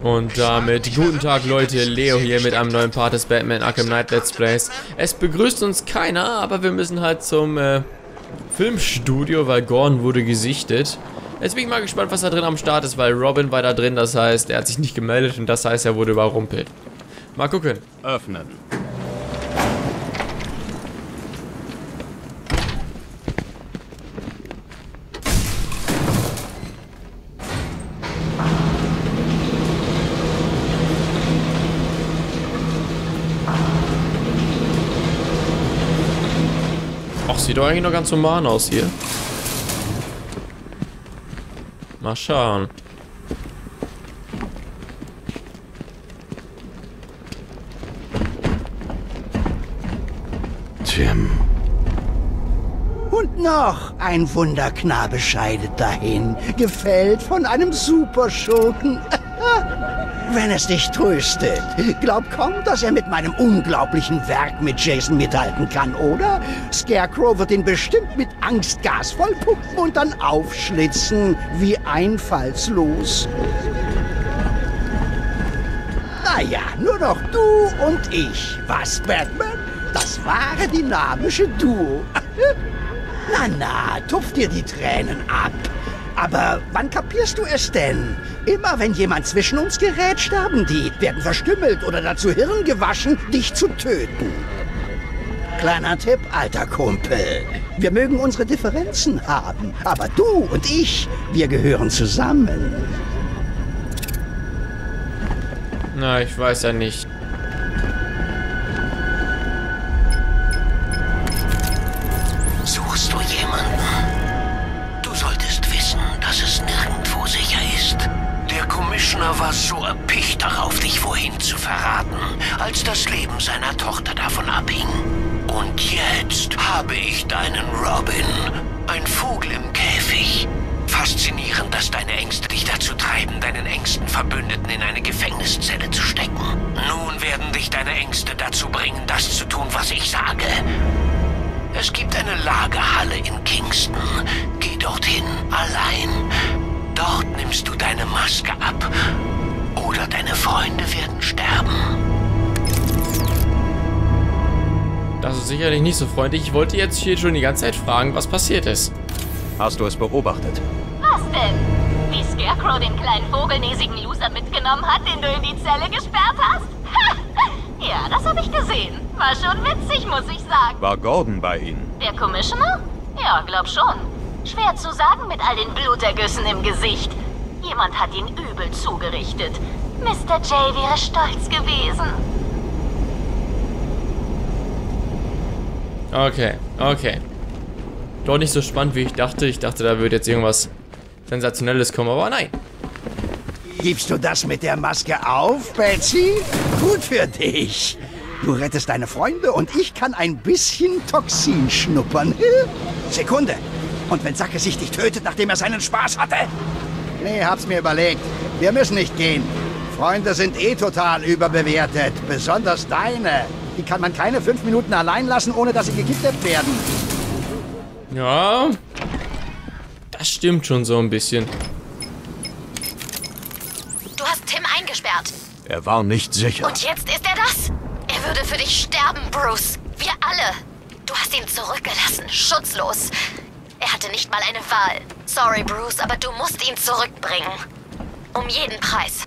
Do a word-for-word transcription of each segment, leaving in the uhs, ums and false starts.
Und damit guten Tag Leute, Leo hier mit einem neuen Part des Batman Arkham Knight Let's Plays. Es begrüßt uns keiner, aber wir müssen halt zum äh, Filmstudio, weil Gordon wurde gesichtet. Jetzt bin ich mal gespannt, was da drin am Start ist, weil Robin war da drin, das heißt, er hat sich nicht gemeldet und das heißt, er wurde überrumpelt. Mal gucken. Öffnen. Ach, sieht doch eigentlich noch ganz human aus hier. Mal schauen. Tim. Und noch ein Wunderknabe scheidet dahin, gefällt von einem Superschurken. Wenn es dich tröstet, glaub kaum, dass er mit meinem unglaublichen Werk mit Jason mithalten kann, oder? Scarecrow wird ihn bestimmt mit Angstgas vollpumpen und dann aufschlitzen, wie einfallslos. Naja, nur noch du und ich. Was, Batman? Das wahre dynamische Duo. Na, na, tupf dir die Tränen ab. Aber wann kapierst du es denn? Immer wenn jemand zwischen uns gerät, sterben die, werden verstümmelt oder dazu Hirn gewaschen, dich zu töten. Kleiner Tipp, alter Kumpel. Wir mögen unsere Differenzen haben, aber du und ich, wir gehören zusammen. Na, ich weiß ja nicht. Suchst du jemanden? Du solltest wissen, dass es nirgendwo sicher ist. Der Commissioner war so erpicht darauf, dich vorhin zu verraten, als das Leben seiner Tochter davon abhing. Und jetzt habe ich deinen Robin, ein Vogel im Käfig. Faszinierend, dass deine Ängste dich dazu treiben, deinen engsten Verbündeten in eine Gefängniszelle zu stecken. Nun werden dich deine Ängste dazu bringen, das zu tun, was ich sage. Es gibt eine Lagerhalle in Kingston. Geh dorthin, allein. Dort nimmst du deine Maske ab. Oder deine Freunde werden sterben. Das ist sicherlich nicht so freundlich. Ich wollte jetzt hier schon die ganze Zeit fragen, was passiert ist. Hast du es beobachtet? Was denn? Wie Scarecrow den kleinen vogelnäsigen Loser mitgenommen hat, den du in die Zelle gesperrt hast? Ha! Ja, das habe ich gesehen. War schon witzig, muss ich sagen. War Gordon bei Ihnen? Der Commissioner? Ja, glaub schon. Schwer zu sagen mit all den Blutergüssen im Gesicht. Jemand hat ihn übel zugerichtet. Mister J wäre stolz gewesen. Okay, okay. Doch nicht so spannend, wie ich dachte. Ich dachte, da würde jetzt irgendwas Sensationelles kommen, aber nein. Gibst du das mit der Maske auf, Betsy? Gut für dich. Du rettest deine Freunde und ich kann ein bisschen Toxin schnuppern. Sekunde. Und wenn Sackgesicht dich tötet, nachdem er seinen Spaß hatte? Nee, hab's mir überlegt. Wir müssen nicht gehen. Freunde sind eh total überbewertet. Besonders deine. Die kann man keine fünf Minuten allein lassen, ohne dass sie gekidnappt werden. Ja, das stimmt schon so ein bisschen. Du hast Tim eingesperrt. Er war nicht sicher. Und jetzt ist er das? Er würde für dich sterben, Bruce. Wir alle. Du hast ihn zurückgelassen, schutzlos. Er hatte nicht mal eine Wahl. Sorry, Bruce, aber du musst ihn zurückbringen. Um jeden Preis.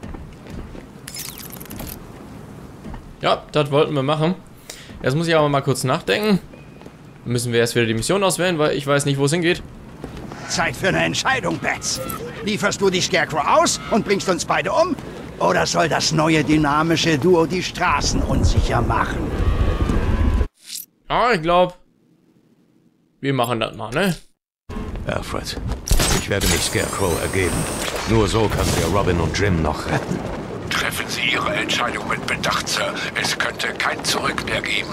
Ja, das wollten wir machen. Jetzt muss ich aber mal kurz nachdenken. Müssen wir erst wieder die Mission auswählen, weil ich weiß nicht, wo es hingeht. Zeit für eine Entscheidung, Bats. Lieferst du die Scarecrow aus und bringst uns beide um? Oder soll das neue dynamische Duo die Straßen unsicher machen? Ah, ich glaube, wir machen das mal, ne? Alfred, ich werde mich Scarecrow ergeben. Nur so können wir Robin und Jim noch retten. Treffen Sie Ihre Entscheidung mit Bedacht, Sir. Es könnte kein Zurück mehr geben.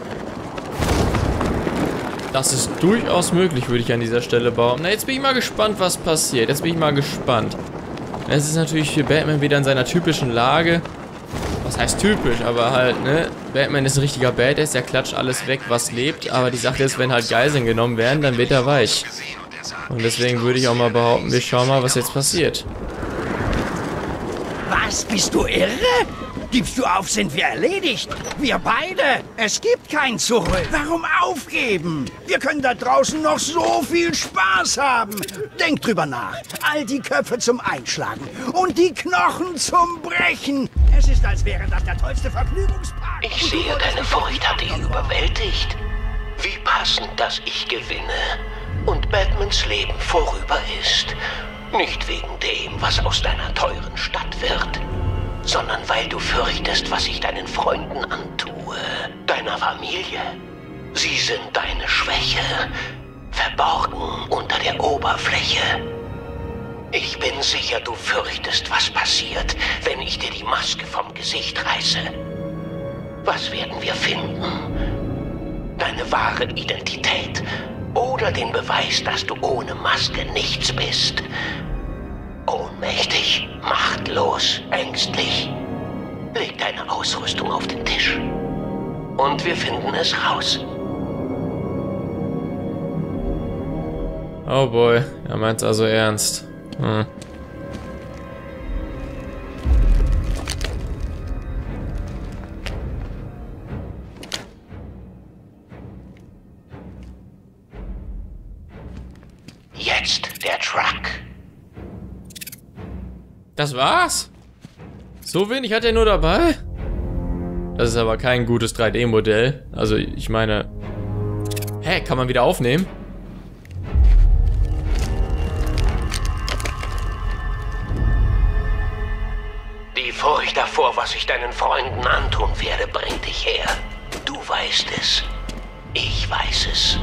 Das ist durchaus möglich, würde ich an dieser Stelle behaupten. Na, jetzt bin ich mal gespannt, was passiert. Jetzt bin ich mal gespannt. Es ist natürlich für Batman wieder in seiner typischen Lage. Was heißt typisch, aber halt, ne? Batman ist ein richtiger Badass, der klatscht alles weg, was lebt. Aber die Sache ist, wenn halt Geiseln genommen werden, dann wird er weich. Und deswegen würde ich auch mal behaupten, wir schauen mal, was jetzt passiert. Was Was, bist du irre? Gibst du auf, sind wir erledigt. Wir beide. Es gibt kein Zurück. Warum aufgeben? Wir können da draußen noch so viel Spaß haben. Denk drüber nach. All die Köpfe zum Einschlagen und die Knochen zum Brechen. Es ist, als wäre das der tollste Vergnügungspark. Ich sehe, deine Furcht hat dich überwältigt. Wie passend, dass ich gewinne und Batmans Leben vorüber ist. Nicht wegen dem, was aus deiner teuren Stadt wird, sondern weil du fürchtest, was ich deinen Freunden antue, deiner Familie. Sie sind deine Schwäche, verborgen unter der Oberfläche. Ich bin sicher, du fürchtest, was passiert, wenn ich dir die Maske vom Gesicht reiße. Was werden wir finden? Deine wahre Identität oder den Beweis, dass du ohne Maske nichts bist? Ohnmächtig, machtlos, ängstlich. Leg deine Ausrüstung auf den Tisch. Und wir finden es raus. Oh boy, er meint's also ernst. Hm. Jetzt der Truck. Das war's? So wenig hat er nur dabei? Das ist aber kein gutes drei D Modell. Also ich meine... Hä, kann man wieder aufnehmen? Die Furcht davor, was ich deinen Freunden antun werde, bringt dich her. Du weißt es. Ich weiß es.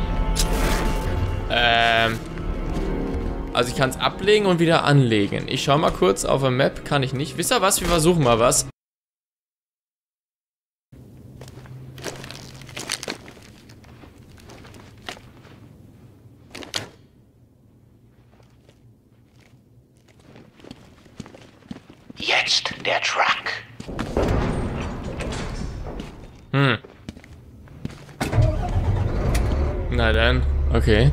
Ähm... Also ich kann es ablegen und wieder anlegen. Ich schau mal kurz auf der Map. Kann ich nicht. Wisst ihr was? Wir versuchen mal was. Jetzt der Truck. Hm. Na dann. Okay.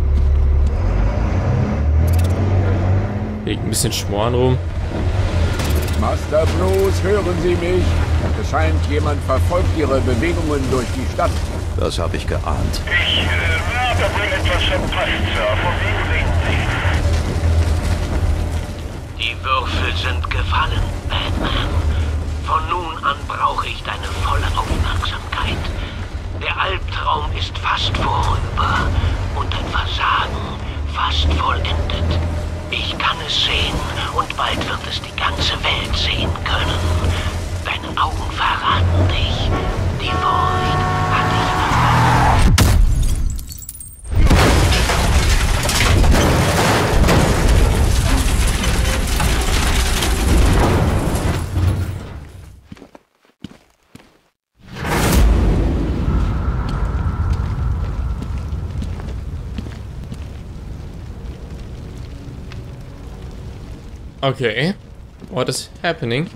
Liegt ein bisschen Schmoren rum. Master Bruce, hören Sie mich? Es scheint, jemand verfolgt Ihre Bewegungen durch die Stadt. Das habe ich geahnt. Ich äh, habe wohl etwas verpasst, Sir. Von wem reden Sie? Die Würfel sind gefallen, Batman. Von nun an brauche ich deine volle Aufmerksamkeit. Der Albtraum ist fast vorüber und dein Versagen fast vollendet. Ich kann es sehen und bald wird es die ganze Welt sehen können. Deine Augen verraten dich. Die Furcht hat dich Okay. What is happening?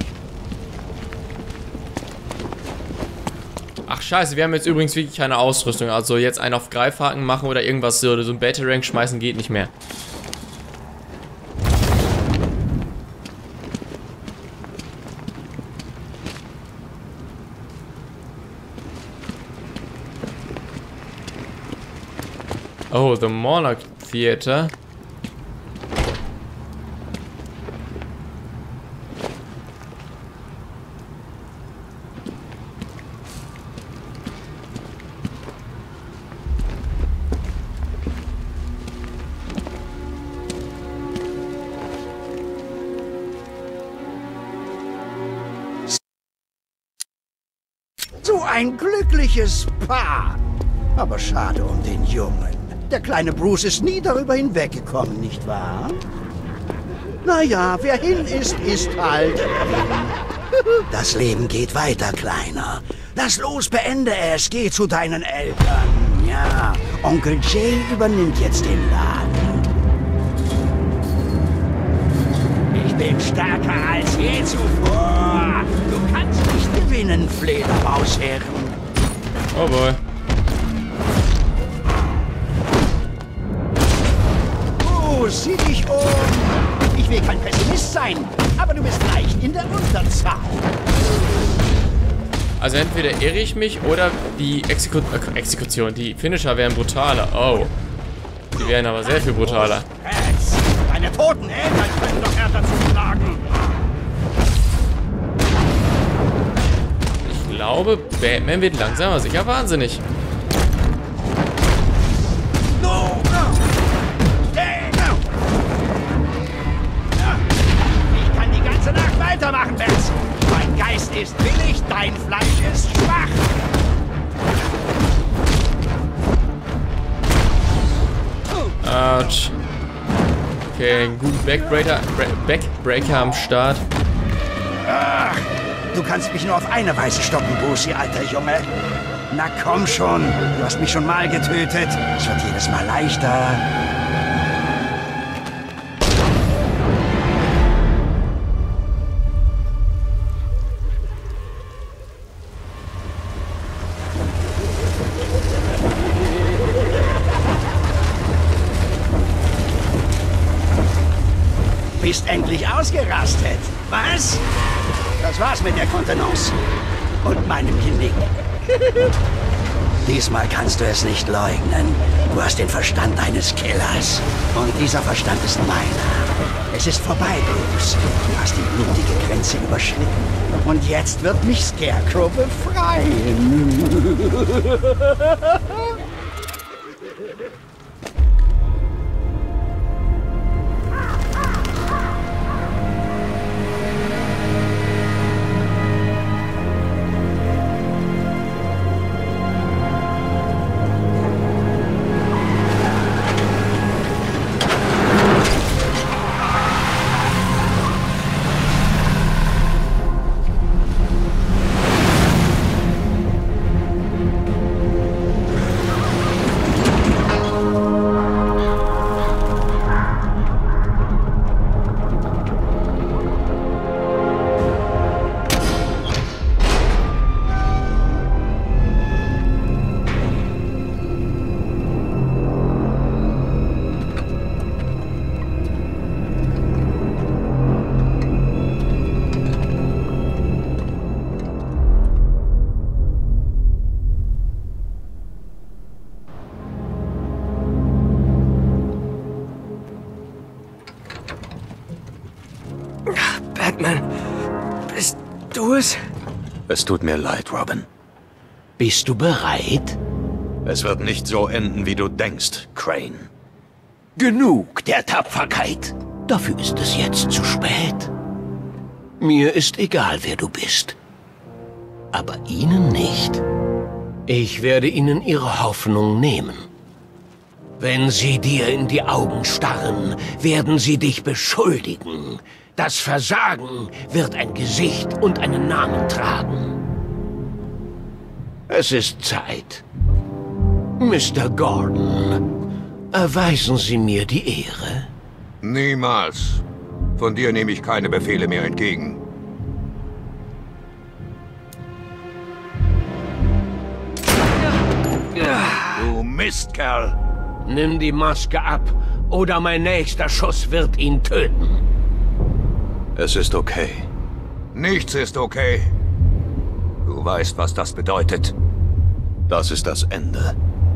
Ach scheiße, wir haben jetzt übrigens wirklich keine Ausrüstung. Also jetzt einen auf Greifhaken machen oder irgendwas so, oder so ein Batarang schmeißen geht nicht mehr. Oh, the Monarch Theater. So ein glückliches Paar. Aber schade um den Jungen. Der kleine Bruce ist nie darüber hinweggekommen, nicht wahr? Naja, wer hin ist, ist halt hin. Das Leben geht weiter, Kleiner. Lass los, beende es. Geh zu deinen Eltern. Ja, Onkel Jay übernimmt jetzt den Laden. Ich bin stärker als je zuvor. Du kannst nicht gewinnen, Fledermausherren. Oh boy. Oh, sieh dich um. Ich Ich will kein Pessimist sein, aber du bist leicht in der Unterzahl. Also entweder irre ich mich oder die Exeku äh, Exekution, die Finisher wären brutaler. Oh. Die wären aber sehr viel brutaler. Rats, deine toten Eltern können doch härter zuschlagen. Ich glaube, Batman wird langsam aber sicher wahnsinnig. No, no. Hey, no. Ich kann die ganze Nacht weitermachen, Bats. Mein Geist ist willig, dein Fleisch ist schwach. Autsch. Okay, einen guten Backbreaker, Backbreaker am Start. Ach, du kannst mich nur auf eine Weise stoppen, Brucey, alter Junge. Na komm schon, du hast mich schon mal getötet. Es wird jedes Mal leichter. Bist endlich ausgerastet. Was? Das war's mit der Kontenance. Und meinem Genick. Diesmal kannst du es nicht leugnen. Du hast den Verstand eines Killers. Und dieser Verstand ist meiner. Es ist vorbei, Bruce. Du hast die blutige Grenze überschritten. Und jetzt wird mich Scarecrow befreien. Batman, bist du es? Es tut mir leid, Robin. Bist du bereit? Es wird nicht so enden, wie du denkst, Crane. Genug der Tapferkeit. Dafür ist es jetzt zu spät. Mir ist egal, wer du bist. Aber Ihnen nicht. Ich werde Ihnen Ihre Hoffnung nehmen. Wenn sie dir in die Augen starren, werden sie dich beschuldigen. Das Versagen wird ein Gesicht und einen Namen tragen. Es ist Zeit. Mister Gordon, erweisen Sie mir die Ehre. Niemals. Von dir nehme ich keine Befehle mehr entgegen. Du Mistkerl! Nimm die Maske ab, oder mein nächster Schuss wird ihn töten. Es ist okay. Nichts ist okay. Du weißt, was das bedeutet. Das ist das Ende.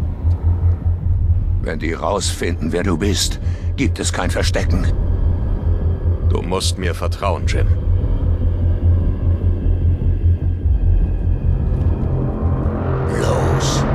Wenn die rausfinden, wer du bist, gibt es kein Verstecken. Du musst mir vertrauen, Jim. Los.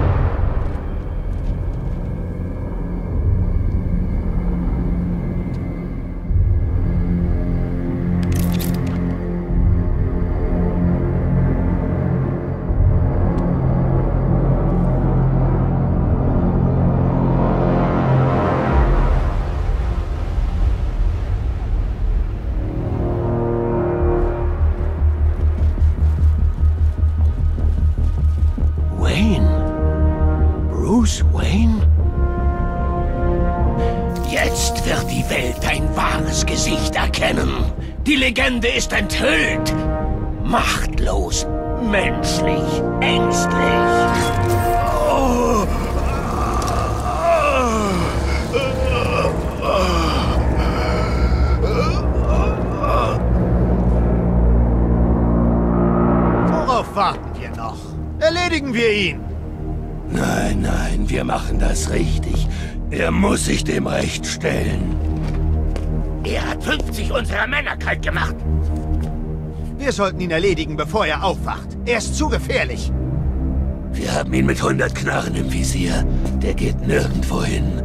Bruce Wayne? Jetzt wird die Welt dein wahres Gesicht erkennen. Die Legende ist enthüllt. Machtlos, menschlich, ängstlich. Oh. warten wir noch? Erledigen wir ihn! Nein, nein, wir machen das richtig. Er muss sich dem Recht stellen. Er hat fünfzig unserer Männer kalt gemacht. Wir sollten ihn erledigen, bevor er aufwacht. Er ist zu gefährlich. Wir haben ihn mit hundert Knarren im Visier. Der geht nirgendwo hin.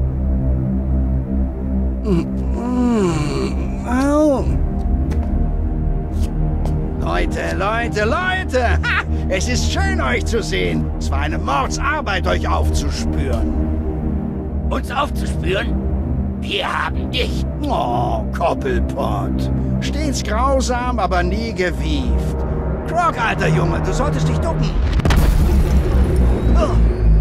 Oh. Leute, Leute, Leute! Ha! Es ist schön, euch zu sehen. Es war eine Mordsarbeit, euch aufzuspüren. Uns aufzuspüren? Wir haben dich. Oh, Koppelpott. Stets grausam, aber nie gewieft. Croc, alter Junge, du solltest dich ducken. Oh.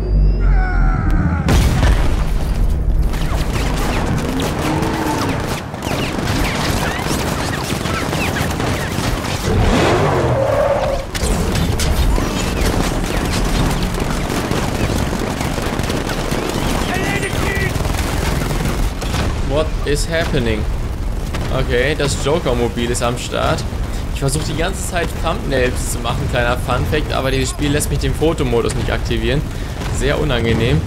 What is happening? Okay, das Joker-Mobil ist am Start. Ich versuche die ganze Zeit Thumbnails zu machen, kleiner Funfact, aber dieses Spiel lässt mich den Fotomodus nicht aktivieren. Sehr unangenehm.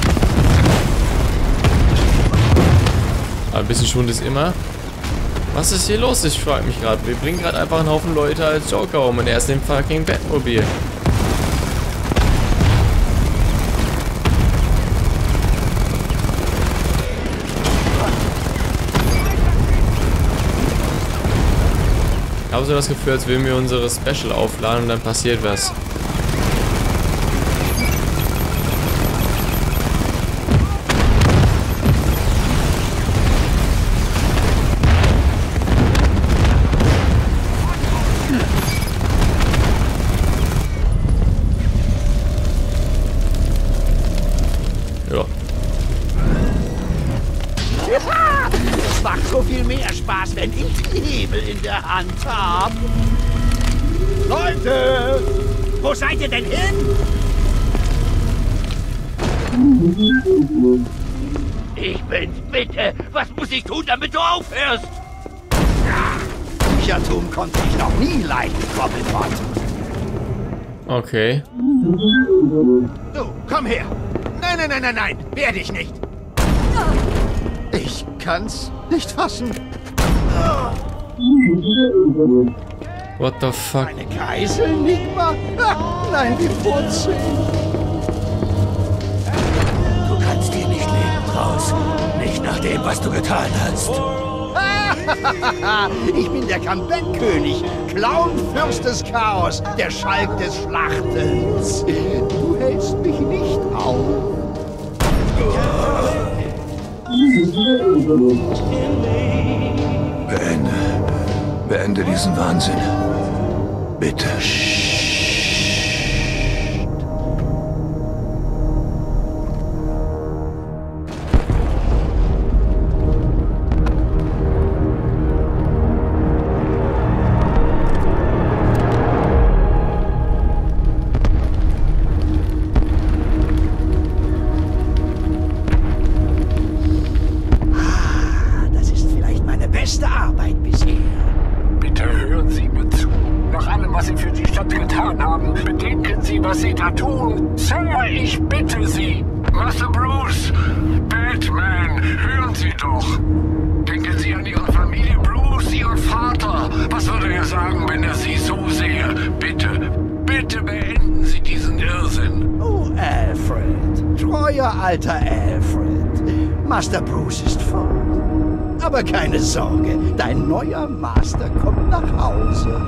Aber ein bisschen Schwund ist immer. Was ist hier los? Ich frage mich gerade. Wir bringen gerade einfach einen Haufen Leute als Joker um und er ist im fucking Batmobil. Ich habe so das Gefühl, als würden wir unsere Special aufladen und dann passiert was. Ja. Es macht so viel mehr Spaß, wenn ich die Hebel in der Hand habe. Leute! Wo seid ihr denn hin? Ich bin's, bitte. Was muss ich tun, damit du aufhörst? Büchertum konnte ich noch nie leiden, Koppelpott. Okay. Du, komm her. Nein, nein, nein, nein, nein. Wehr dich nicht. Ich kann's nicht fassen. What the fuck? Eine Geisel, Nigma? Ah, nein, wie putzig. Du kannst hier nicht leben, raus. Nicht nach dem, was du getan hast. Ich bin der Comeback-König, Clownfürst des Chaos, der Schalk des Schlachtens. Du hältst mich nicht auf. Beende. Beende diesen Wahnsinn. Bitte. Was Sie da tun. Sir, ich bitte Sie. Master Bruce, Batman, hören Sie doch. Denken Sie an Ihre Familie, Bruce, Ihren Vater. Was würde er sagen, wenn er Sie so sähe? Bitte, bitte beenden Sie diesen Irrsinn. Oh, Alfred. Treuer alter Alfred. Master Bruce ist fort. Aber keine Sorge, dein neuer Master kommt nach Hause.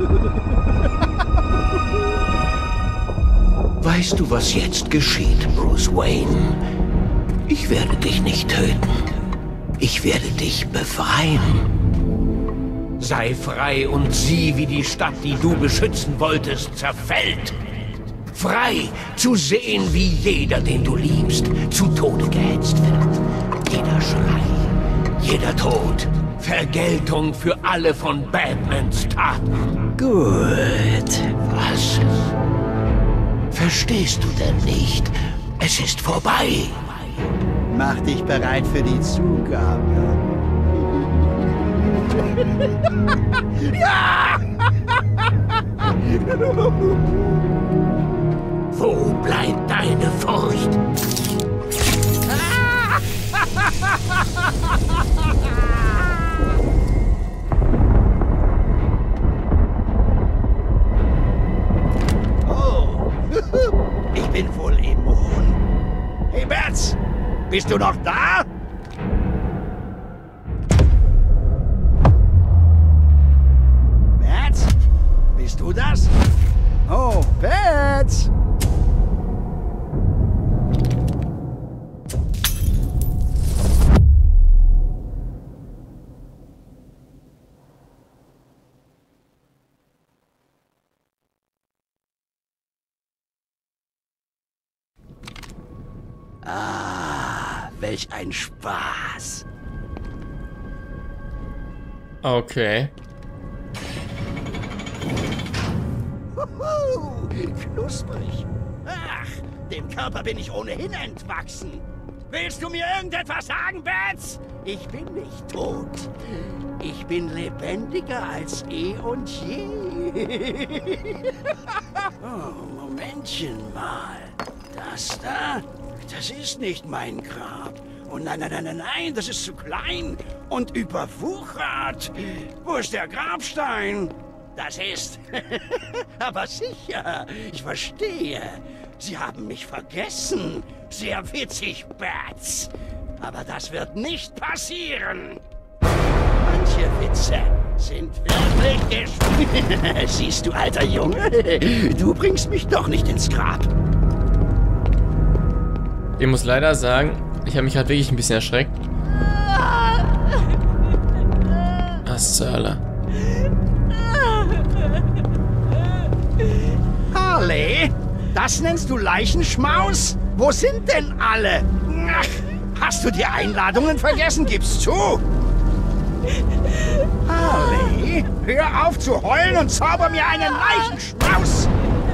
Weißt du, was jetzt geschieht, Bruce Wayne? Ich werde dich nicht töten. Ich werde dich befreien. Sei frei und sieh, wie die Stadt, die du beschützen wolltest, zerfällt. Frei zu sehen, wie jeder, den du liebst, zu Tode gehetzt wird. Jeder Schrei, jeder Tod. Vergeltung für alle von Batmans Taten. Gut. Was? Verstehst du denn nicht? Es ist vorbei. Mach dich bereit für die Zugabe. Ja! Wo bleibt deine Furcht? Oh, ich bin wohl immun. Hey, Bats, bist du noch da? Bats, bist du das? Oh, Bats! Ah, welch ein Spaß. Okay. Huhu, knusprig. Ach, dem Körper bin ich ohnehin entwachsen. Willst du mir irgendetwas sagen, Bats? Ich bin nicht tot. Ich bin lebendiger als eh und je. Oh, Momentchen mal. Das da, das ist nicht mein Grab. Oh nein, nein, nein, nein, nein, das ist zu klein und überwuchert. Wo ist der Grabstein? Das ist... Aber sicher, ich verstehe. Sie haben mich vergessen. Sehr witzig, Bats. Aber das wird nicht passieren. Manche Witze sind wirklich gespielt. Siehst du, alter Junge, du bringst mich doch nicht ins Grab. Ich muss leider sagen, ich habe mich halt wirklich ein bisschen erschreckt. Was zur Hölle? Harley, das nennst du Leichenschmaus? Wo sind denn alle? Ach, hast du die Einladungen vergessen? Gib's zu! Harley, hör auf zu heulen und zauber mir einen Leichenschmaus!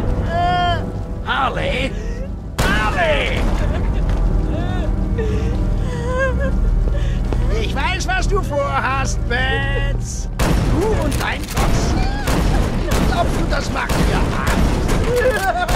Harley! Harley! Ich weiß, was du vorhast, Bats. Du und dein Foxy. Glaubst du, das macht dir Angst?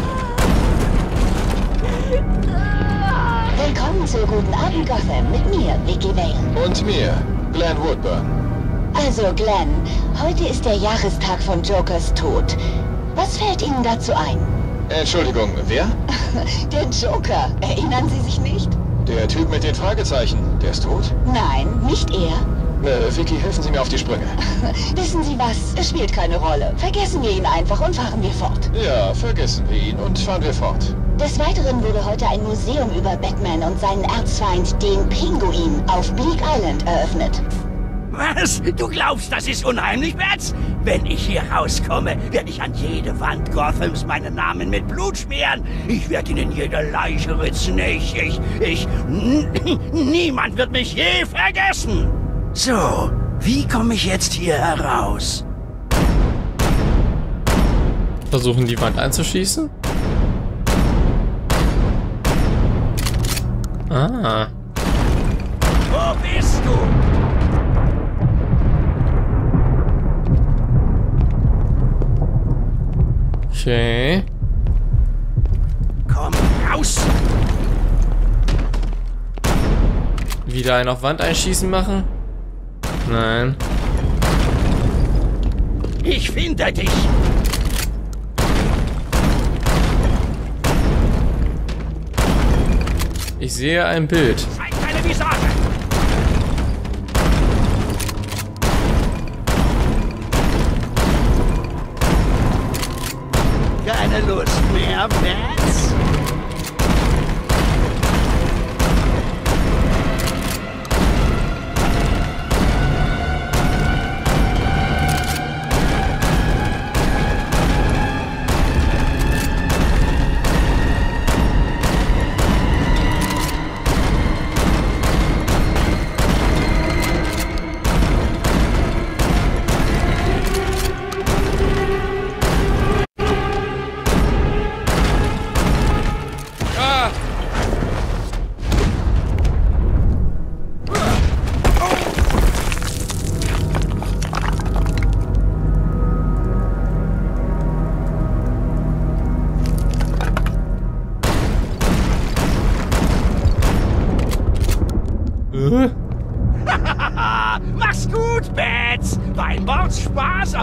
Willkommen zu Guten Abend Gotham mit mir, Vicky Vale. Und mir, Glenn Woodburn. Also Glenn, heute ist der Jahrestag von Jokers Tod. Was fällt Ihnen dazu ein? Entschuldigung, wer? Der Joker, erinnern Sie sich nicht? Der Typ mit den Fragezeichen, der ist tot? Nein, nicht er. Äh, Vicky, helfen Sie mir auf die Sprünge. Wissen Sie was, es spielt keine Rolle. Vergessen wir ihn einfach und fahren wir fort. Ja, vergessen wir ihn und fahren wir fort. Des Weiteren wurde heute ein Museum über Batman und seinen Erzfeind, den Pinguin, auf Bleak Island eröffnet. Was? Du glaubst, das ist unheimlich, Bats? Wenn ich hier rauskomme, werde ich an jede Wand Gothams meinen Namen mit Blut schmieren. Ich werde ihn in jede Leiche ritzen. Ich, ich, ich... Niemand wird mich je vergessen. So, wie komme ich jetzt hier heraus? Versuchen, die Wand einzuschießen? Ah. Wo bist du? Okay. Komm raus! Wieder einen auf Wand einschießen machen? Nein. Ich finde dich! Ich sehe ein Bild. Zeig deine Visage! Keine Lust mehr, Bats?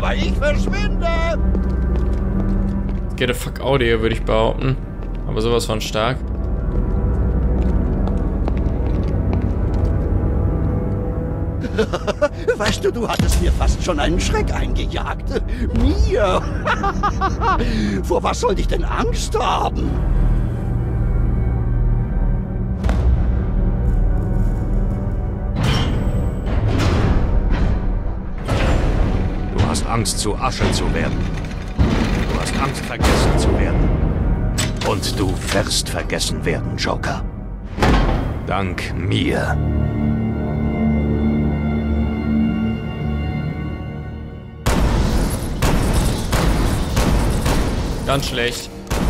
aber ich verschwinde. Get the fuck out here, würde ich behaupten. Aber sowas von stark. Weißt du, du hattest mir fast schon einen Schreck eingejagt. Mir? Vor was sollte ich denn Angst haben? Du hast Angst, zu Asche zu werden. Du hast Angst, vergessen zu werden. Und du wirst vergessen werden, Joker. Dank mir. Ganz schlecht.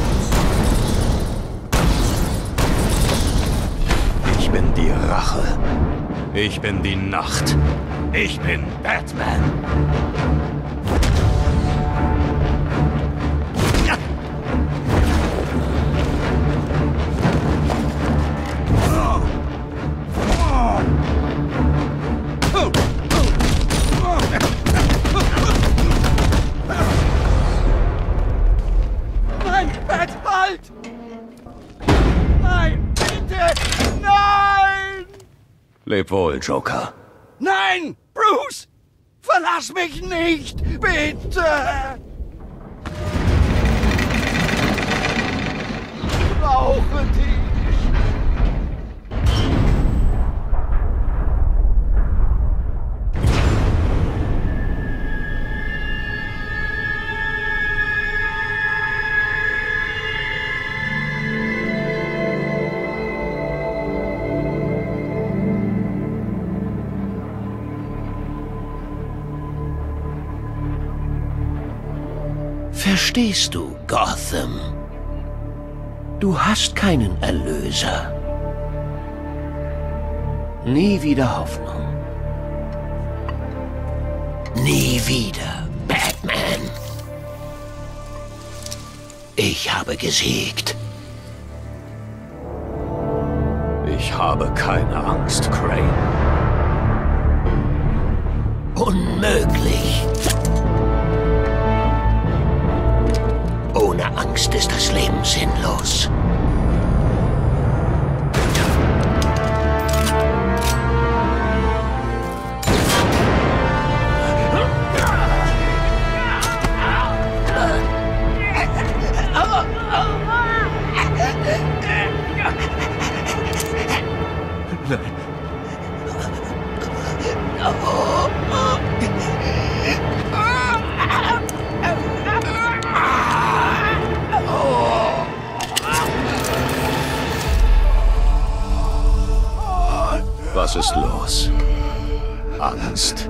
Ich bin die Rache. Ich bin die Nacht. Ich bin Batman. Leb wohl, Joker. Nein, Bruce! Verlass mich nicht! Bitte! Ich brauche dich! Verstehst du, Gotham? Du hast keinen Erlöser. Nie wieder Hoffnung. Nie wieder Batman. Ich habe gesiegt. Ich habe keine Angst, Crane. Unmöglich. Ohne Angst ist das Leben sinnlos. Was ist los? Angst.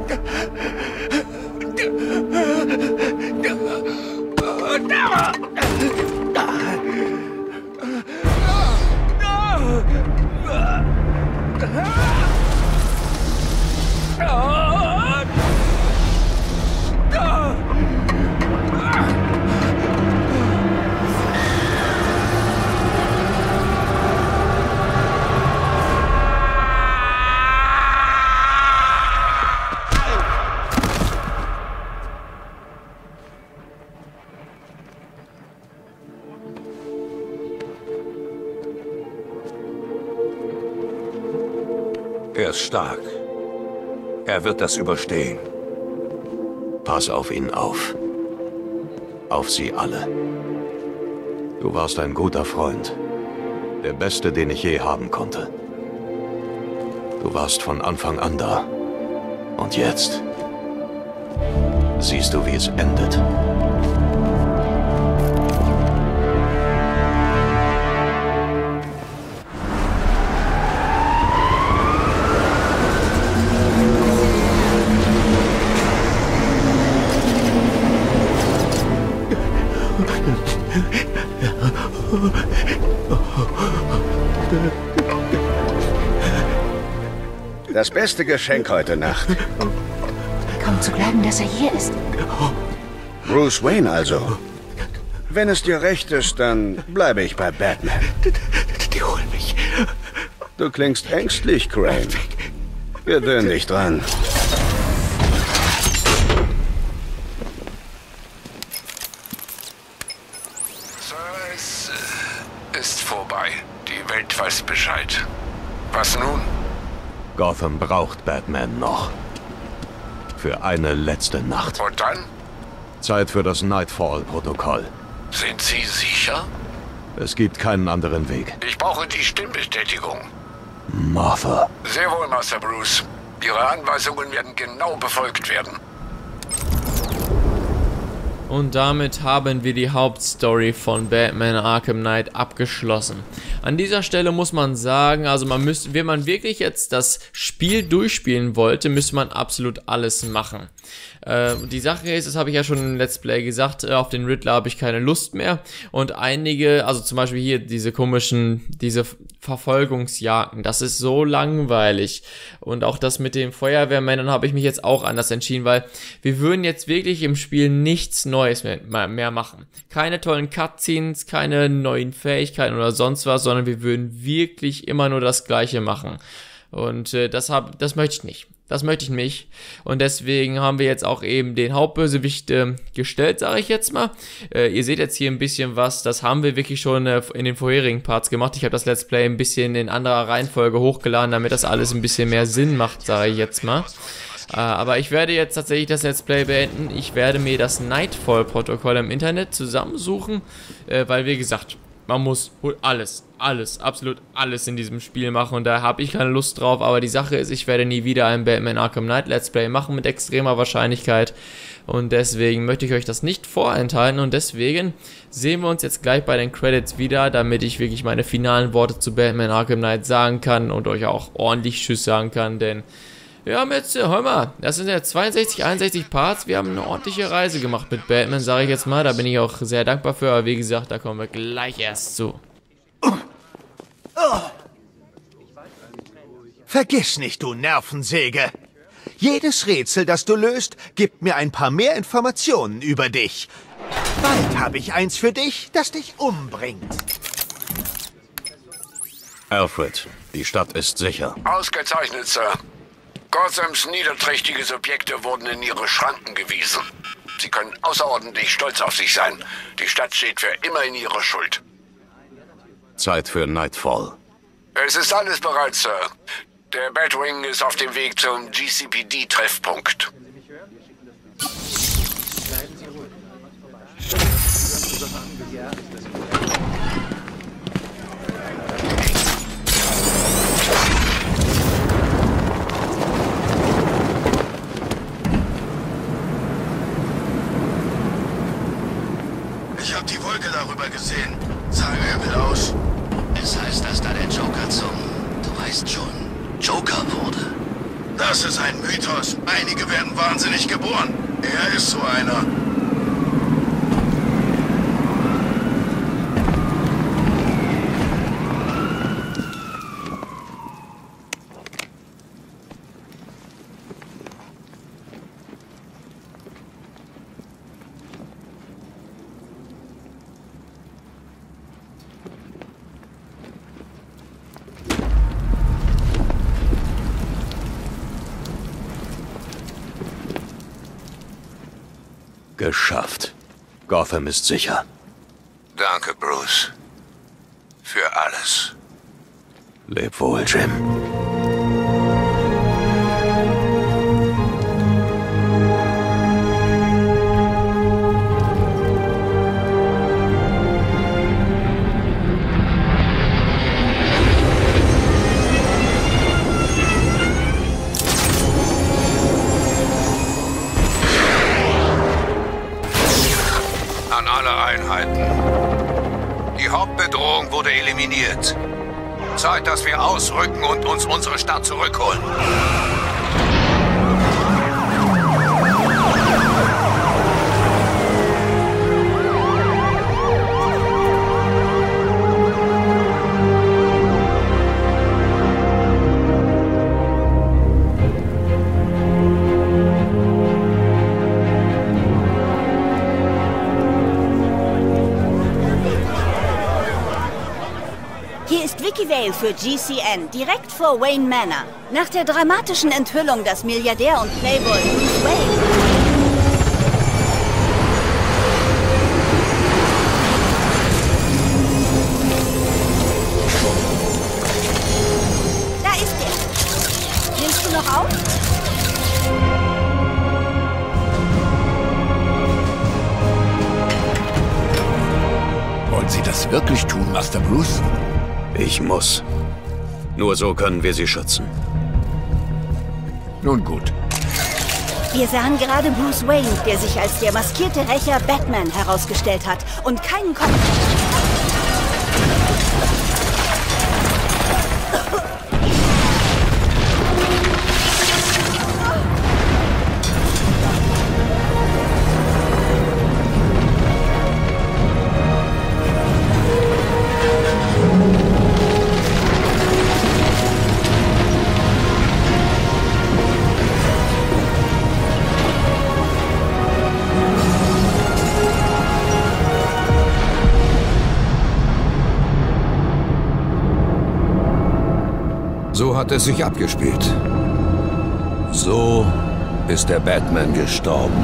Er ist stark. Er wird das überstehen. Pass auf ihn auf. Auf sie alle. Du warst ein guter Freund. Der beste, den ich je haben konnte. Du warst von Anfang an da. Und jetzt siehst du, wie es endet. Das beste Geschenk heute Nacht. Kaum zu glauben, dass er hier ist. Bruce Wayne also. Wenn es dir recht ist, dann bleibe ich bei Batman. Die holen mich. Du klingst ängstlich, Crane. Gewöhn dich dran. ist vorbei. Die Welt weiß Bescheid. Was nun? Gotham braucht Batman noch. Für eine letzte Nacht. Und dann? Zeit für das Nightfall-Protokoll. Sind Sie sicher? Es gibt keinen anderen Weg. Ich brauche die Stimmbestätigung. Martha. Sehr wohl, Master Bruce. Ihre Anweisungen werden genau befolgt werden. Und damit haben wir die Hauptstory von Batman Arkham Knight abgeschlossen. An dieser Stelle muss man sagen, also man müsste, wenn man wirklich jetzt das Spiel durchspielen wollte, müsste man absolut alles machen. Äh, die Sache ist, das habe ich ja schon im Let's Play gesagt, auf den Riddler habe ich keine Lust mehr. Und einige, also zum Beispiel hier diese komischen, diese Verfolgungsjagden, das ist so langweilig. Und auch das mit den Feuerwehrmännern habe ich mich jetzt auch anders entschieden, weil wir würden jetzt wirklich im Spiel nichts Neues mehr, mehr machen. Keine tollen Cutscenes, keine neuen Fähigkeiten oder sonst was, sondern wir würden wirklich immer nur das Gleiche machen. Und äh, das, hab, das möchte ich nicht. Das möchte ich nicht. Und deswegen haben wir jetzt auch eben den Hauptbösewicht äh, gestellt, sage ich jetzt mal. Äh, ihr seht jetzt hier ein bisschen was, das haben wir wirklich schon äh, in den vorherigen Parts gemacht. Ich habe das Let's Play ein bisschen in anderer Reihenfolge hochgeladen, damit das alles ein bisschen mehr Sinn macht, sage ich jetzt mal. Äh, aber ich werde jetzt tatsächlich das Let's Play beenden. Ich werde mir das Nightfall-Protokoll im Internet zusammensuchen, äh, weil wie gesagt, man muss alles, alles, absolut alles in diesem Spiel machen und da habe ich keine Lust drauf, aber die Sache ist, ich werde nie wieder ein Batman Arkham Knight Let's Play machen mit extremer Wahrscheinlichkeit und deswegen möchte ich euch das nicht vorenthalten und deswegen sehen wir uns jetzt gleich bei den Credits wieder, damit ich wirklich meine finalen Worte zu Batman Arkham Knight sagen kann und euch auch ordentlich Tschüss sagen kann, denn wir haben jetzt, hör mal, das sind jetzt zweiundsechzig, einundsechzig Parts, wir haben eine ordentliche Reise gemacht mit Batman, sage ich jetzt mal, da bin ich auch sehr dankbar für, aber wie gesagt, da kommen wir gleich erst zu. Vergiss nicht, du Nervensäge. Jedes Rätsel, das du löst, gibt mir ein paar mehr Informationen über dich. Bald habe ich eins für dich, das dich umbringt. Alfred, die Stadt ist sicher. Ausgezeichnet, Sir. Gothams niederträchtige Subjekte wurden in ihre Schranken gewiesen. Sie können außerordentlich stolz auf sich sein. Die Stadt steht für immer in ihrer Schuld. Zeit für Nightfall. Es ist alles bereit, Sir. Der Batwing ist auf dem Weg zum G C P D-Treffpunkt. Ich habe die Wolke darüber gesehen. Sah übel aus. Es heißt, dass da der Joker zum, du weißt schon, Joker wurde. Das ist ein Mythos. Einige werden wahnsinnig geboren. Er ist so einer. Geschafft. Gotham ist sicher. Danke, Bruce. Für alles. Leb wohl, Jim. An alle Einheiten. Die Hauptbedrohung wurde eliminiert. Zeit, dass wir ausrücken und uns unsere Stadt zurückholen. Hier ist Vicky Vale für G C N, direkt vor Wayne Manor. Nach der dramatischen Enthüllung, dass Milliardär und Playboy Bruce Wayne das wirklich tun, Master Bruce? Ich muss. Nur so können wir sie schützen. Nun gut. Wir sahen gerade Bruce Wayne, der sich als der maskierte Rächer Batman herausgestellt hat und keinen Kopf. So hat es sich abgespielt. So ist der Batman gestorben.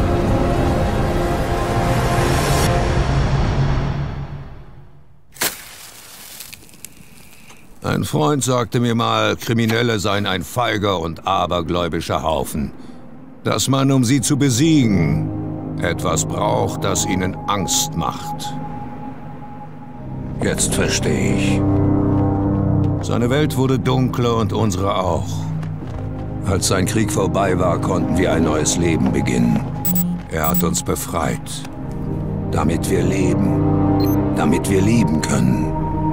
Ein Freund sagte mir mal, Kriminelle seien ein feiger und abergläubischer Haufen. Dass man, um sie zu besiegen, etwas braucht, das ihnen Angst macht. Jetzt verstehe ich. Seine Welt wurde dunkler und unsere auch. Als sein Krieg vorbei war, konnten wir ein neues Leben beginnen. Er hat uns befreit. Damit wir leben. Damit wir lieben können.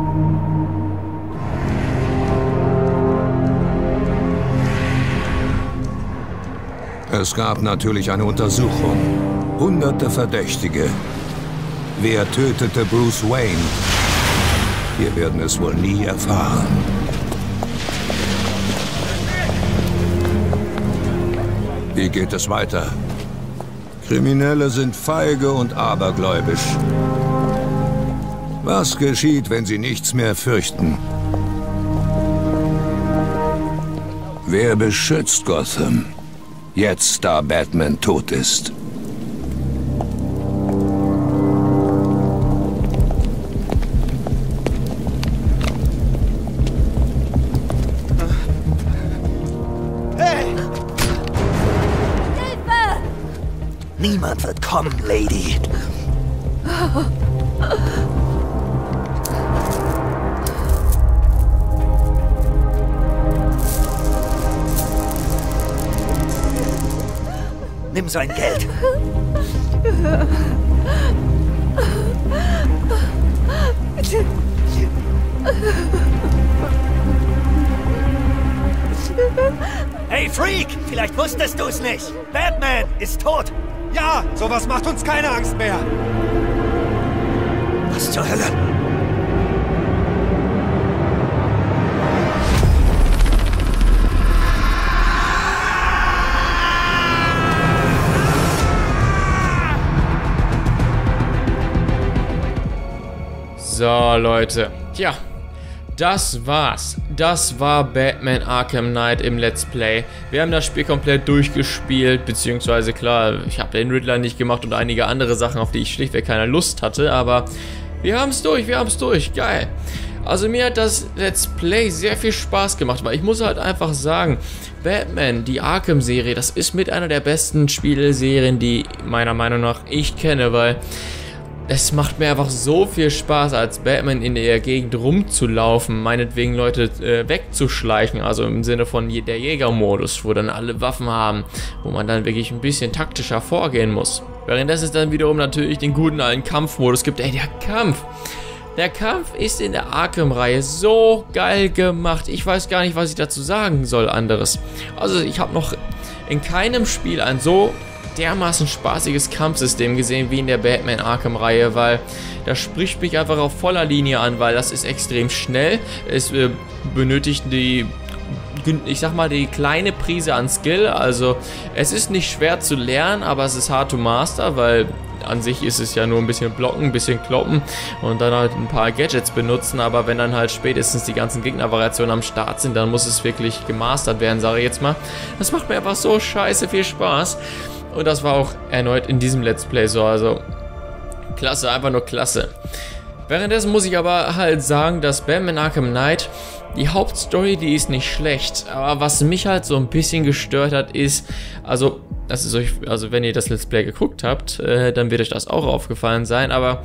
Es gab natürlich eine Untersuchung. Hunderte Verdächtige. Wer tötete Bruce Wayne? Wir werden es wohl nie erfahren. Wie geht es weiter? Kriminelle sind feige und abergläubisch. Was geschieht, wenn sie nichts mehr fürchten? Wer beschützt Gotham? Jetzt, da Batman tot ist. Niemand wird kommen, Lady. Nimm sein Geld. Hey Freak, vielleicht wusstest du es nicht. Batman ist tot. Ja, sowas macht uns keine Angst mehr. Was zur Hölle? So, Leute. Tja, das war's. Das war Batman Arkham Knight im Let's Play. Wir haben das Spiel komplett durchgespielt, beziehungsweise klar, ich habe den Riddler nicht gemacht und einige andere Sachen, auf die ich schlichtweg keine Lust hatte, aber wir haben es durch, wir haben es durch. Geil. Also mir hat das Let's Play sehr viel Spaß gemacht, weil ich muss halt einfach sagen, Batman, die Arkham-Serie, das ist mit einer der besten Spieleserien, die meiner Meinung nach ich kenne, weil es macht mir einfach so viel Spaß, als Batman in der Gegend rumzulaufen, meinetwegen Leute äh, wegzuschleichen, also im Sinne von der Jägermodus, wo dann alle Waffen haben, wo man dann wirklich ein bisschen taktischer vorgehen muss. Währenddessen es dann wiederum natürlich den guten alten Kampfmodus gibt. Ey, der Kampf! Der Kampf ist in der Arkham-Reihe so geil gemacht. Ich weiß gar nicht, was ich dazu sagen soll anderes. Also ich habe noch in keinem Spiel ein so dermaßen spaßiges Kampfsystem gesehen wie in der Batman Arkham-Reihe, weil das spricht mich einfach auf voller Linie an, weil das ist extrem schnell. Es äh, benötigt die, ich sag mal, die kleine Prise an Skill. Also es ist nicht schwer zu lernen, aber es ist hard to master, weil an sich ist es ja nur ein bisschen blocken, ein bisschen kloppen und dann halt ein paar Gadgets benutzen, aber wenn dann halt spätestens die ganzen Gegnervariationen am Start sind, dann muss es wirklich gemastert werden, sage ich jetzt mal. Das macht mir einfach so scheiße viel Spaß. Und das war auch erneut in diesem Let's Play so, also klasse, einfach nur klasse. Währenddessen muss ich aber halt sagen, dass Batman Arkham Knight, die Hauptstory, die ist nicht schlecht, aber was mich halt so ein bisschen gestört hat, ist, also, das ist euch, also wenn ihr das Let's Play geguckt habt, äh, dann wird euch das auch aufgefallen sein, aber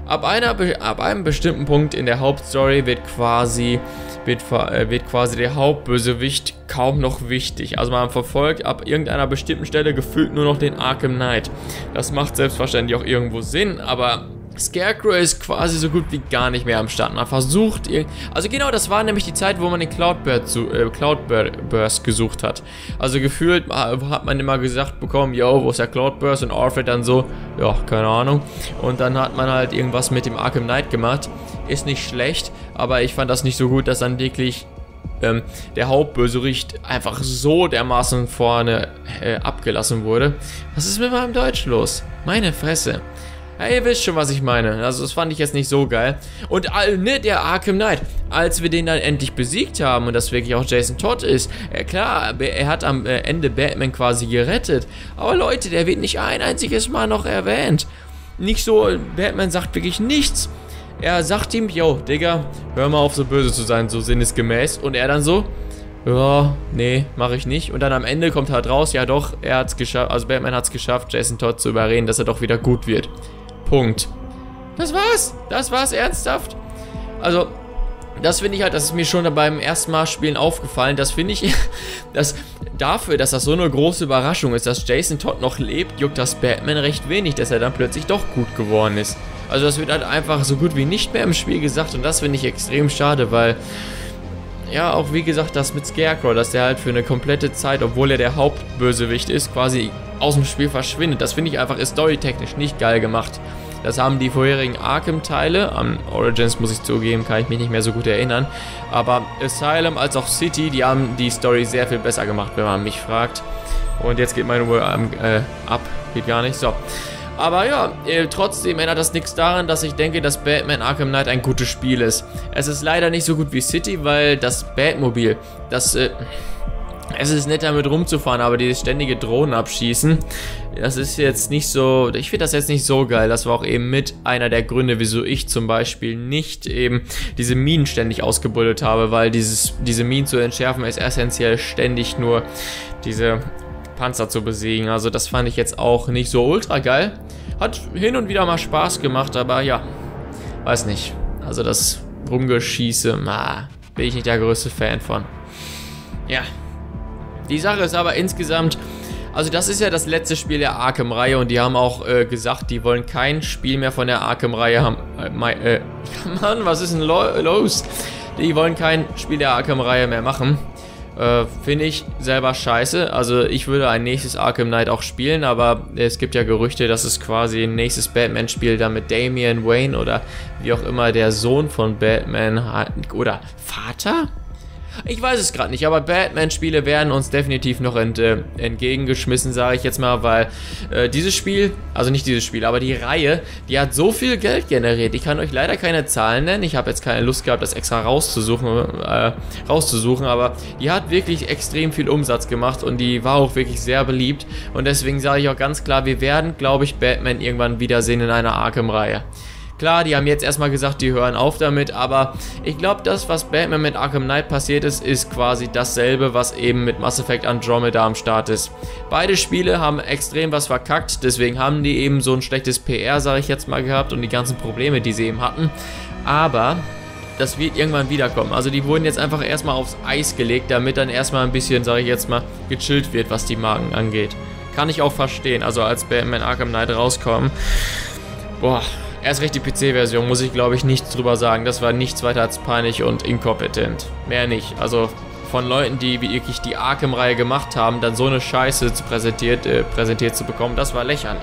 ab, einer, ab einem bestimmten Punkt in der Hauptstory wird quasi, wird, äh, wird quasi der Hauptbösewicht kaum noch wichtig. Also man verfolgt ab irgendeiner bestimmten Stelle gefühlt nur noch den Arkham Knight. Das macht selbstverständlich auch irgendwo Sinn, aber Scarecrow ist quasi so gut wie gar nicht mehr am Start. Man versucht, also genau, das war nämlich die Zeit, wo man den Cloudburst, äh, Cloudburst gesucht hat. Also gefühlt hat man immer gesagt bekommen, yo, wo ist der Cloudburst? Und Alfred dann so, ja, keine Ahnung. Und dann hat man halt irgendwas mit dem Arkham Knight gemacht. Ist nicht schlecht, aber ich fand das nicht so gut, dass dann wirklich ähm, der Hauptbösewicht einfach so dermaßen vorne äh, abgelassen wurde. Was ist mit meinem Deutsch los? Meine Fresse. Ja, ihr wisst schon, was ich meine. Also das fand ich jetzt nicht so geil. Und ne, der Arkham Knight, als wir den dann endlich besiegt haben und das wirklich auch Jason Todd ist, ja klar, er hat am Ende Batman quasi gerettet. Aber Leute, der wird nicht ein einziges Mal noch erwähnt. Nicht so, Batman sagt wirklich nichts. Er sagt ihm, yo, Digga, hör mal auf so böse zu sein, so sinnesgemäß. Und er dann so, ja, nee, mache ich nicht. Und dann am Ende kommt halt raus, ja doch, er hat's geschafft, also Batman hat's geschafft, Jason Todd zu überreden, dass er doch wieder gut wird. Punkt. Das war's. Das war's ernsthaft. Also, das finde ich halt, das ist mir schon beim ersten Mal spielen aufgefallen. Das finde ich, dass dafür, dass das so eine große Überraschung ist, dass Jason Todd noch lebt, juckt das Batman recht wenig, dass er dann plötzlich doch gut geworden ist. Also das wird halt einfach so gut wie nicht mehr im Spiel gesagt und das finde ich extrem schade, weil ja, auch wie gesagt, das mit Scarecrow, dass der halt für eine komplette Zeit, obwohl er der Hauptbösewicht ist, quasi aus dem Spiel verschwindet. Das finde ich einfach, ist storytechnisch nicht geil gemacht. Das haben die vorherigen Arkham-Teile, an Origins muss ich zugeben, kann ich mich nicht mehr so gut erinnern, aber Asylum als auch City, die haben die Story sehr viel besser gemacht, wenn man mich fragt. Und jetzt geht meine Uhr äh, ab, geht gar nicht, so. Aber ja, äh, trotzdem ändert das nichts daran, dass ich denke, dass Batman Arkham Knight ein gutes Spiel ist. Es ist leider nicht so gut wie City, weil das Batmobil, das, äh, es ist nett damit rumzufahren, aber dieses ständige Drohnen abschießen, das ist jetzt nicht so, ich finde das jetzt nicht so geil. Das war auch eben mit einer der Gründe, wieso ich zum Beispiel nicht eben diese Minen ständig ausgebuddelt habe, weil dieses, diese Minen zu entschärfen ist essentiell ständig nur diese Panzer zu besiegen. Also das fand ich jetzt auch nicht so ultra geil. Hat hin und wieder mal Spaß gemacht, aber ja, weiß nicht. Also das Rumgeschieße, na, bin ich nicht der größte Fan von. Ja. Die Sache ist aber insgesamt, also das ist ja das letzte Spiel der Arkham-Reihe und die haben auch äh, gesagt, die wollen kein Spiel mehr von der Arkham-Reihe haben. Äh, äh, Mann, was ist denn lo los? Die wollen kein Spiel der Arkham-Reihe mehr machen. Äh, finde ich selber scheiße. Also ich würde ein nächstes Arkham Knight auch spielen, aber es gibt ja Gerüchte, dass es quasi ein nächstes Batman-Spiel dann mit Damian Wayne oder wie auch immer der Sohn von Batman hat, oder Vater? Ich weiß es gerade nicht, aber Batman-Spiele werden uns definitiv noch ent, äh, entgegengeschmissen, sage ich jetzt mal, weil äh, dieses Spiel, also nicht dieses Spiel, aber die Reihe, die hat so viel Geld generiert. Ich kann euch leider keine Zahlen nennen, ich habe jetzt keine Lust gehabt, das extra rauszusuchen, äh, rauszusuchen, aber die hat wirklich extrem viel Umsatz gemacht und die war auch wirklich sehr beliebt und deswegen sage ich auch ganz klar, wir werden, glaube ich, Batman irgendwann wiedersehen in einer Arkham-Reihe. Klar, die haben jetzt erstmal gesagt, die hören auf damit, aber ich glaube, das, was Batman mit Arkham Knight passiert ist, ist quasi dasselbe, was eben mit Mass Effect Andromeda am Start ist. Beide Spiele haben extrem was verkackt, deswegen haben die eben so ein schlechtes P R, sage ich jetzt mal, gehabt und die ganzen Probleme, die sie eben hatten, aber das wird irgendwann wiederkommen. Also die wurden jetzt einfach erstmal aufs Eis gelegt, damit dann erstmal ein bisschen, sage ich jetzt mal, gechillt wird, was die Marken angeht. Kann ich auch verstehen, also als Batman Arkham Knight rauskommen, boah, erst recht die P C-Version, muss ich glaube ich nichts drüber sagen. Das war nichts weiter als peinlich und inkompetent. Mehr nicht. Also von Leuten, die wirklich die Arkham-Reihe gemacht haben, dann so eine Scheiße zu präsentiert, äh, präsentiert zu bekommen, das war lächerlich.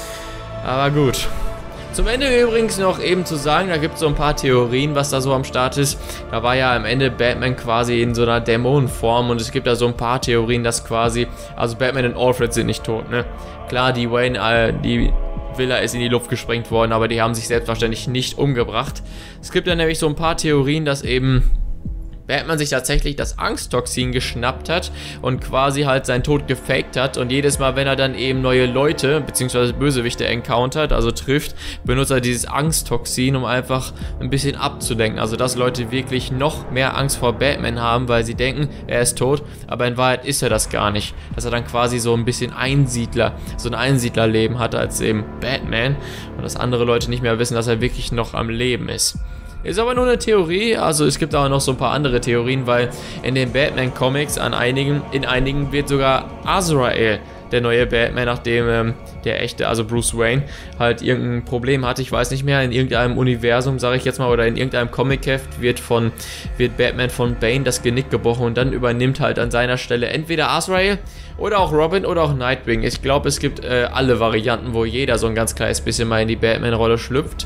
Aber gut. Zum Ende übrigens noch eben zu sagen, da gibt es so ein paar Theorien, was da so am Start ist. Da war ja am Ende Batman quasi in so einer Dämonenform und es gibt da so ein paar Theorien, dass quasi, also Batman und Alfred sind nicht tot, ne? Klar, die Wayne, äh, die Villa ist in die Luft gesprengt worden, aber die haben sich selbstverständlich nicht umgebracht. Es gibt ja nämlich so ein paar Theorien, dass eben Batman sich tatsächlich das Angsttoxin geschnappt hat und quasi halt seinen Tod gefaked hat und jedes Mal, wenn er dann eben neue Leute bzw. Bösewichte encountert, also trifft, benutzt er dieses Angsttoxin, um einfach ein bisschen abzulenken. Also dass Leute wirklich noch mehr Angst vor Batman haben, weil sie denken, er ist tot, aber in Wahrheit ist er das gar nicht. Dass er dann quasi so ein bisschen Einsiedler, so ein Einsiedlerleben hat als eben Batman und dass andere Leute nicht mehr wissen, dass er wirklich noch am Leben ist. Ist aber nur eine Theorie, also es gibt aber noch so ein paar andere Theorien, weil in den Batman-Comics an einigen, in einigen wird sogar Azrael der neue Batman, nachdem ähm, der echte, also Bruce Wayne, halt irgendein Problem hatte, ich weiß nicht mehr, in irgendeinem Universum, sage ich jetzt mal, oder in irgendeinem Comic-Heft wird von, wird Batman von Bane das Genick gebrochen und dann übernimmt halt an seiner Stelle entweder Azrael oder auch Robin oder auch Nightwing. Ich glaube, es gibt äh, alle Varianten, wo jeder so ein ganz kleines bisschen mal in die Batman-Rolle schlüpft.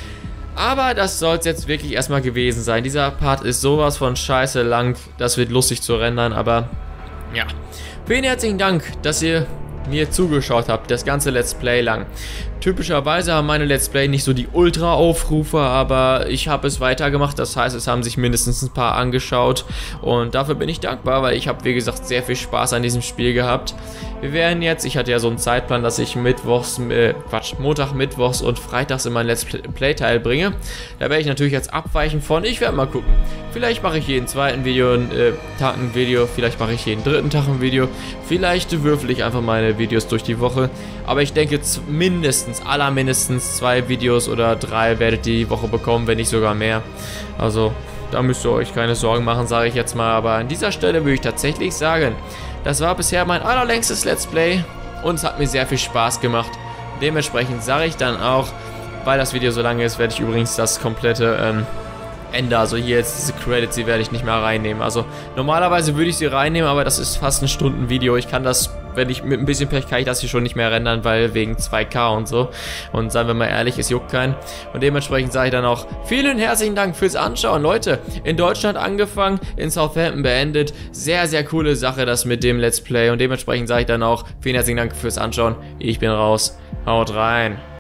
Aber das soll es jetzt wirklich erstmal gewesen sein. Dieser Part ist sowas von scheiße lang. Das wird lustig zu rendern, aber ja. Vielen herzlichen Dank, dass ihr mir zugeschaut habt, das ganze Let's Play lang. Typischerweise haben meine Let's Play nicht so die Ultra-Aufrufe, aber ich habe es weitergemacht, das heißt, es haben sich mindestens ein paar angeschaut und dafür bin ich dankbar, weil ich habe, wie gesagt, sehr viel Spaß an diesem Spiel gehabt. Wir werden jetzt, ich hatte ja so einen Zeitplan, dass ich mittwochs, äh, Quatsch, Montag, Mittwochs und Freitags in mein Let's Play-Teil bringe. Da werde ich natürlich jetzt abweichen von, ich werde mal gucken. Vielleicht mache ich jeden zweiten Video, äh, Tag ein Video, vielleicht mache ich jeden dritten Tag ein Video, vielleicht würfel ich einfach meine Videos durch die Woche, aber ich denke mindestens, allermindestens zwei Videos oder drei werdet ihr die Woche bekommen, wenn nicht sogar mehr. Also, da müsst ihr euch keine Sorgen machen, sage ich jetzt mal, aber an dieser Stelle würde ich tatsächlich sagen, das war bisher mein allerlängstes Let's Play und es hat mir sehr viel Spaß gemacht. Dementsprechend sage ich dann auch, weil das Video so lange ist, werde ich übrigens das komplette ähm, Ende, also hier jetzt diese Credits, die werde ich nicht mehr reinnehmen. Also normalerweise würde ich sie reinnehmen, aber das ist fast ein Stunden-Video. Ich kann das, wenn ich mit ein bisschen Pech, kann ich das hier schon nicht mehr rendern, weil wegen zwei K und so. Und seien wir mal ehrlich, es juckt keinen. Und dementsprechend sage ich dann auch vielen herzlichen Dank fürs Anschauen. Leute, in Deutschland angefangen, in Southampton beendet. Sehr, sehr coole Sache, das mit dem Let's Play. Und dementsprechend sage ich dann auch vielen herzlichen Dank fürs Anschauen. Ich bin raus. Haut rein.